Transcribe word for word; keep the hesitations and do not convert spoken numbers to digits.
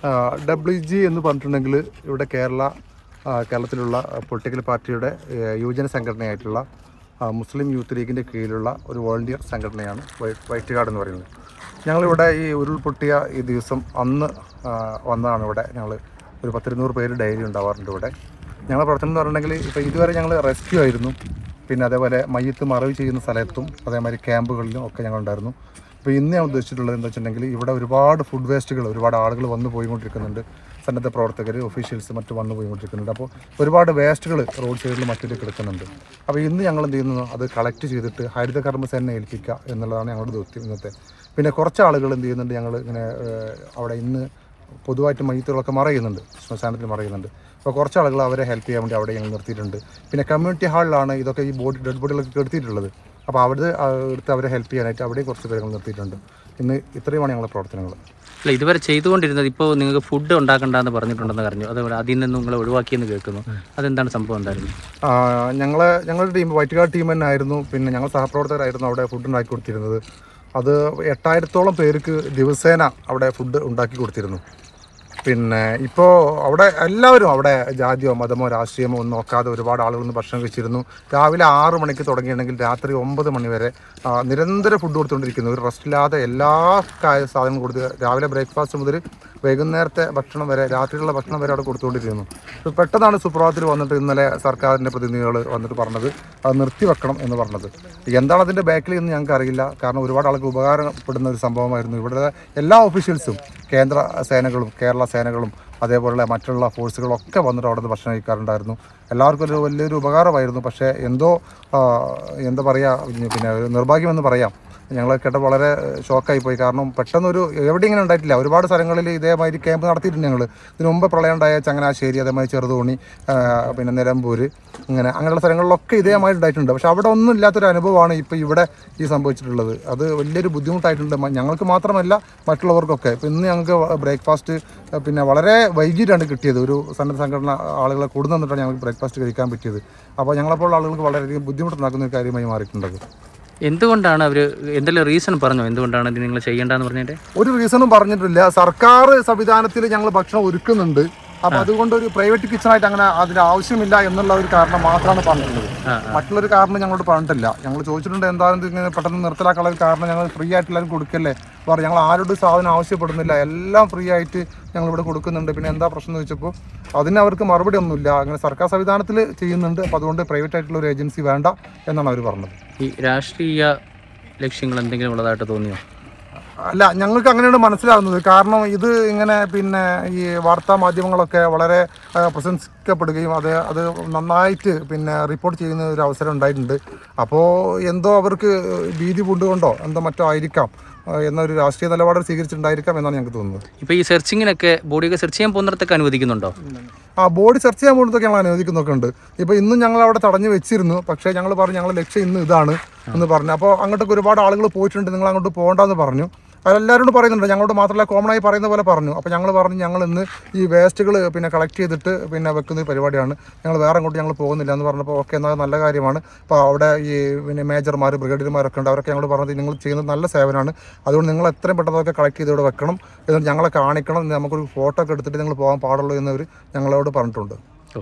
W G എന്ന് പറഞ്ഞിട്ടുണ്ടെങ്കിൽ ഇവിടെ കേരള കേരളത്തിലുള്ള പൊളിറ്റിക്കൽ പാർട്ടിയുടെ യുവജന സംഘടനയായിട്ടുള്ള മുസ്ലിം യൂത്ത് ലീഗിൻ്റെ കീഴിലുള്ള ഒരു വോളണ്ടിയർ സംഘടനയാണ് വൈറ്റ് ഗാർഡ് എന്ന് പറയുന്നത്. ഞങ്ങളിവിടെ ഈ ഉരുൾപൊട്ടിയ ഈ ദിവസം അന്ന് വന്നതാണ്. ഇവിടെ ഞങ്ങൾ ഒരു പത്തിരുന്നൂറ് പേര് ഡെയിലി ഉണ്ടാവാറുണ്ട് ഇവിടെ. ഞങ്ങളുടെ പ്രവർത്തനം എന്ന് പറഞ്ഞിട്ടുണ്ടെങ്കിൽ ഇപ്പോൾ ഇതുവരെ ഞങ്ങൾ റെസ്ക്യൂ ആയിരുന്നു, പിന്നെ അതേപോലെ മയ്യത്ത് മറവ് ചെയ്യുന്ന സ്ഥലത്തും അതേമാതിരി ക്യാമ്പുകളിലും ഒക്കെ ഞങ്ങളുണ്ടായിരുന്നു. ഇപ്പോൾ ഇന്ന് ഞാൻ ഉദ്ദേശിച്ചിട്ടുള്ളത് എന്താ വെച്ചിട്ടുണ്ടെങ്കിൽ ഇവിടെ ഒരുപാട് ഫുഡ് വേസ്റ്റുകൾ ഒരുപാട് ആളുകൾ വന്നു പോയിക്കൊണ്ടിരിക്കുന്നുണ്ട്. സന്നദ്ധ പ്രവർത്തകർ, ഒഫീഷ്യൽസ് മറ്റും വന്നു പോയിക്കൊണ്ടിരിക്കുന്നുണ്ട്. അപ്പോൾ ഒരുപാട് വേസ്റ്റുകൾ റോഡ് സൈഡിൽ മറ്റൊരു കിടക്കുന്നുണ്ട്. അപ്പോൾ ഇന്ന് ഞങ്ങൾ എന്ത് ചെയ്യുന്നു, അത് കളക്ട് ചെയ്തിട്ട് ഹരിത കർമ്മസേനയെ ഏൽപ്പിക്കുക എന്നുള്ളതാണ് ഞങ്ങളുടെ ദൗത്യം ഇന്നത്തെ. പിന്നെ കുറച്ച് ആളുകൾ എന്ത് ചെയ്യുന്നുണ്ട്, ഞങ്ങൾ ഇങ്ങനെ അവിടെ ഇന്ന് പൊതുവായിട്ട് മയ്യത്തുകളൊക്കെ മറയുന്നുണ്ട്, ശ്മശാനത്തിൽ മറയുന്നുണ്ട്. അപ്പോൾ കുറച്ച് ആളുകൾ അവരെ ഹെൽപ്പ് ചെയ്യാൻ വേണ്ടി അവിടെ ഞങ്ങൾ നിർത്തിയിട്ടുണ്ട്. പിന്നെ കമ്മ്യൂണിറ്റി ഹാളിലാണ് ഇതൊക്കെ ഈ ബോഡി ഡെഡ് ബോഡികളൊക്കെ എടുത്തിട്ടുള്ളത്. അപ്പോൾ അവിടെ എടുത്ത് അവരെ ഹെൽപ്പ് ചെയ്യാനായിട്ട് അവിടെയും കുറച്ച് പേര് നിർത്തിയിട്ടുണ്ട്. ഇന്ന് ഇത്രയുമാണ് ഞങ്ങളുടെ പ്രവർത്തനങ്ങൾ. അല്ല, ഇതുവരെ ചെയ്തുകൊണ്ടിരുന്നത് ഇപ്പോൾ നിങ്ങൾക്ക് ഫുഡ് ഉണ്ടാക്കണ്ടെന്ന് പറഞ്ഞിട്ടുണ്ടെന്ന് പറഞ്ഞു, അതുപോലെ അതിൽ നിന്ന് നിങ്ങൾ ഒഴിവാക്കിയെന്ന് കേൾക്കുന്നു. അതെന്താണ് സംഭവം എന്തായിരുന്നു? ഞങ്ങളെ ഞങ്ങളുടെ ടീം വൈറ്റ് ഗാർഡ് ടീം തന്നെ ആയിരുന്നു. പിന്നെ ഞങ്ങൾ സഹപ്രവർത്തകരായിരുന്നു അവിടെ ഫുഡ് ഉണ്ടാക്കി കൊടുത്തിരുന്നത്. അത് എട്ടായിരത്തോളം പേർക്ക് ദിവസേന അവിടെ ഫുഡ് ഉണ്ടാക്കി കൊടുത്തിരുന്നു. പിന്നെ ഇപ്പോൾ അവിടെ എല്ലാവരും അവിടെ ജാതിയോ മതമോ രാഷ്ട്രീയമോ ഒന്നും നോക്കാതെ ഒരുപാട് ആളുകളൊന്ന് ഭക്ഷണം കഴിച്ചിരുന്നു. രാവിലെ ആറ് മണിക്ക് തുടങ്ങിയിട്ടുണ്ടെങ്കിൽ രാത്രി ഒമ്പത് മണി വരെ നിരന്തരം ഫുഡ് കൊടുത്തുകൊണ്ടിരിക്കുന്നു. ഒരു റെസ്റ്റില്ലാതെ എല്ലാ സാധനങ്ങളും കൊടുത്ത് രാവിലെ ബ്രേക്ക്ഫാസ്റ്റ് മുതൽ വൈകുന്നേരത്തെ ഭക്ഷണം വരെ, രാത്രിയിലുള്ള ഭക്ഷണം വരെ അവിടെ കൊടുത്തുകൊണ്ടിരിക്കുന്നു. ഇപ്പോൾ പെട്ടെന്നാണ് സുപ്രഭാതത്തിൽ വന്നിട്ട് ഇന്നലെ സർക്കാരിൻ്റെ പ്രതിനിധികൾ വന്നിട്ട് പറഞ്ഞത് അത് നിർത്തിവെക്കണം എന്ന് പറഞ്ഞത്. എന്താണ് അതിൻ്റെ ബാക്കിൽ എന്ന് ഞങ്ങൾക്ക് അറിയില്ല. കാരണം ഒരുപാട് ആൾക്ക് ഉപകാരപ്പെടുന്ന ഒരു സംഭവമായിരുന്നു. ഇവിടെ എല്ലാ ഓഫീഷ്യൽസും, കേന്ദ്ര സേനകളും കേരള സേനകളും അതേപോലുള്ള മറ്റുള്ള ഫോഴ്സുകളൊക്കെ വന്നിട്ട് അവിടെ നിന്ന് ഭക്ഷണം കഴിക്കാറുണ്ടായിരുന്നു. എല്ലാവർക്കും ഒരു വലിയൊരു ഉപകാരമായിരുന്നു. പക്ഷേ എന്തോ എന്താ പറയുക, പിന്നെ ഒരു നിർഭാഗ്യമെന്ന് പറയാം, ഞങ്ങൾ കേട്ട വളരെ ഷോക്കായി പോയി. കാരണം പെട്ടെന്നൊരു എവിടെ ഇങ്ങനെ ഉണ്ടായിട്ടില്ല. ഒരുപാട് സ്ഥലങ്ങളിൽ ഇതേമാതിരി ക്യാമ്പ് നടത്തിയിട്ടുണ്ട് ഞങ്ങൾ. ഇതിനു മുമ്പ് പ്രളയം ഉണ്ടായ ചങ്ങനാശ്ശേരി, അതേമാതിരി ചെറുതോണി, പിന്നെ നിലമ്പൂർ, ഇങ്ങനെ അങ്ങനെയുള്ള സ്ഥലങ്ങളിലൊക്കെ ഇതേമാതിരി ഉണ്ടായിട്ടുണ്ട്. പക്ഷെ അവിടെ ഒന്നും ഇല്ലാത്തൊരു അനുഭവമാണ് ഇപ്പോൾ ഇവിടെ ഈ സംഭവിച്ചിട്ടുള്ളത്. അത് വലിയൊരു ബുദ്ധിമുട്ടായിട്ടുണ്ട് ഞങ്ങൾക്ക് മാത്രമല്ല മറ്റുള്ളവർക്കൊക്കെ. ഇപ്പോൾ ഇന്ന് ഞങ്ങൾക്ക് ബ്രേക്ക്ഫാസ്റ്റ് പിന്നെ വളരെ വൈകിട്ടാണ് കിട്ടിയത്. ഒരു സന്നദ്ധ സംഘടന ആളുകളെ കൂടുന്നു വന്നിട്ടാണ് ഞങ്ങൾക്ക് ബ്രേക്ക്ഫാസ്റ്റ് കഴിക്കാൻ പറ്റിയത്. അപ്പോൾ ഞങ്ങളെപ്പോലുള്ള ആളുകൾക്ക് വളരെയധികം ബുദ്ധിമുട്ടുണ്ടാക്കുന്ന ഒരു കാര്യമായി മാറിയിട്ടുണ്ടത്. എന്തുകൊണ്ടാണ് അവർ എന്തെങ്കിലും റീസൺ പറഞ്ഞോ എന്തുകൊണ്ടാണ് ഇത് നിങ്ങൾ ചെയ്യേണ്ടതെന്ന് പറഞ്ഞിട്ട്? ഒരു റീസണും പറഞ്ഞിട്ടില്ല. സർക്കാർ സംവിധാനത്തിൽ ഞങ്ങൾ ഭക്ഷണം ഒരുക്കുന്നുണ്ട്. അപ്പോൾ അതുകൊണ്ട് ഒരു പ്രൈവറ്റ് കിച്ചണായിട്ട് അങ്ങനെ അതിന് ആവശ്യമില്ല എന്നുള്ള ഒരു കാരണം മാത്രമാണ് പറഞ്ഞിട്ടുള്ളത്. മറ്റുള്ളൊരു കാരണം ഞങ്ങളോട് പറഞ്ഞിട്ടില്ല. ഞങ്ങൾ ചോദിച്ചിട്ടുണ്ട് എന്താണെന്ന് ഇങ്ങനെ പെട്ടെന്ന് നിർത്തലാക്കാനുള്ള ഒരു കാരണം ഞങ്ങൾ ഫ്രീ ആയിട്ട് എല്ലാവരും കൊടുക്കല്ലേ പറഞ്ഞു. ഞങ്ങൾ ആരോടും സാധനം ആവശ്യപ്പെടുന്നില്ല, എല്ലാം ഫ്രീ ആയിട്ട് ഞങ്ങളിവിടെ കൊടുക്കുന്നുണ്ട്. പിന്നെ എന്താ പ്രശ്നം എന്ന് ചോദിച്ചപ്പോൾ അതിന് അവർക്ക് മറുപടി ഒന്നുമില്ല. അങ്ങനെ സർക്കാർ സംവിധാനത്തിൽ ചെയ്യുന്നുണ്ട്, അപ്പോൾ അതുകൊണ്ട് പ്രൈവറ്റ് ആയിട്ടുള്ള ഒരു ഏജൻസി വേണ്ട എന്നാണ് അവർ പറഞ്ഞത്. ഈ രാഷ്ട്രീയ ലക്ഷ്യങ്ങൾ എന്തെങ്കിലും ഉള്ളതായിട്ട് തോന്നിയോ? അല്ല, ഞങ്ങൾക്ക് അങ്ങനെയാണ് മനസ്സിലാകുന്നത്. കാരണം ഇത് ഇങ്ങനെ പിന്നെ ഈ വാർത്താ മാധ്യമങ്ങളൊക്കെ വളരെ പ്രശംസിക്കപ്പെടുകയും അത് അത് നന്നായിട്ട് പിന്നെ റിപ്പോർട്ട് ചെയ്യുന്ന ഒരു അവസരം ഉണ്ടായിട്ടുണ്ട്. അപ്പോൾ എന്തോ അവർക്ക് ഭീതി പൂണ്ടുകൊണ്ടോ എന്തോ മറ്റോ ആയിരിക്കാം എന്നൊരു രാഷ്ട്രീയ നിലപാട് സ്വീകരിച്ചിട്ടുണ്ടായിരിക്കാം എന്നാണ് ഞങ്ങൾക്ക് തോന്നുന്നത്. ഇപ്പോൾ ഈ സെർച്ചിങ്ങിനൊക്കെ ബോഡിയൊക്കെ സെർച്ച് ചെയ്യാൻ പോകുന്നിടത്തൊക്കെ അനുവദിക്കുന്നുണ്ടോ? ആ ബോഡി സെർച്ച് ചെയ്യാൻ പോകുന്നതൊക്കെ ഞങ്ങൾ അനുവദിക്കുന്നൊക്കെ ഉണ്ട്. ഇപ്പോൾ ഇന്നും ഞങ്ങൾ അവിടെ തടഞ്ഞു വെച്ചിരുന്നു. പക്ഷേ ഞങ്ങൾ പറഞ്ഞു ഞങ്ങളുടെ ലക്ഷ്യം ഇന്ന് ഇതാണ് എന്ന് പറഞ്ഞു. അപ്പോൾ അങ്ങോട്ടൊക്കെ ഒരുപാട് ആളുകൾ പോയിട്ടുണ്ട്, നിങ്ങൾ അങ്ങോട്ട് പോകണ്ടെന്ന് പറഞ്ഞു. അതെല്ലാവരോടും പറയുന്നുണ്ട്, ഞങ്ങളോട് മാത്രമല്ല കോമണായി പറയുന്ന പോലെ പറഞ്ഞു. അപ്പോൾ ഞങ്ങൾ പറഞ്ഞു ഞങ്ങൾ ഇന്ന് ഈ വേസ്റ്റുകൾ പിന്നെ കളക്ട് ചെയ്തിട്ട് പിന്നെ വെക്കുന്ന പരിപാടിയാണ്, ഞങ്ങൾ വേറെ അങ്ങോട്ട് ഞങ്ങൾ പോകുന്നില്ല എന്ന് പറഞ്ഞപ്പോൾ ഓക്കെ എന്നാൽ നല്ല കാര്യമാണ്. അപ്പോൾ അവിടെ ഈ പിന്നെ മേജർമാർ, ബ്രിഗേഡിയർമാരൊക്കെ ഉണ്ട്. അവരൊക്കെ ഞങ്ങൾ പറഞ്ഞത് നിങ്ങൾ ചെയ്യുന്നത് നല്ല സേവനമാണ്, അതുകൊണ്ട് നിങ്ങൾ എത്രയും പെട്ടെന്നൊക്കെ കളക്ട് ചെയ്ത് ഇവിടെ വെക്കണം, എന്നിട്ട് ഞങ്ങളെ കാണിക്കണം, നമുക്കൊരു ഫോട്ടോ ഒക്കെ എടുത്തിട്ട് നിങ്ങൾ പോകാൻ പാടുള്ളൂ എന്നവർ ഞങ്ങളോട് പറഞ്ഞിട്ടുണ്ട്.